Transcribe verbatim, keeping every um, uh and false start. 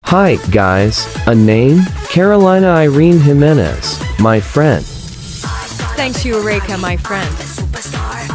Hi, guys. A name? Carolina Irene Jimenez, my friend. Thanks, Eureka, my friend.